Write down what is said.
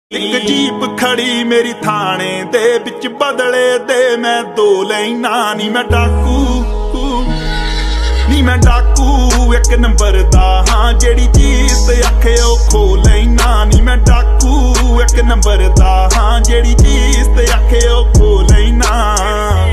एक जीप खड़ी मेरी थाने दे बिच बदले दे मैं दो लैना नी मैं डाकू एक नंबर दा हाँ जेड़ी चीज ते आखे ओ खो लैना नी मैं डाकू एक नंबर दा हाँ जेड़ी चीज ते आखे ओ खो लैना।